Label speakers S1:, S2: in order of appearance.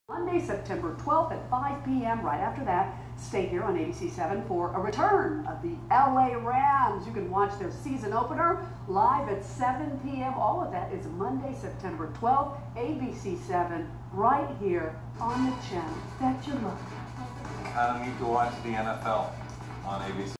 S1: Monday, September 12th at 5 p.m. Right after that, stay here on ABC7 for a return of the LA Rams. You can watch their season opener live at 7 p.m. All of that is Monday, September 12th, ABC7, right here on the channel that you love.
S2: Kind of need to watch the NFL on ABC.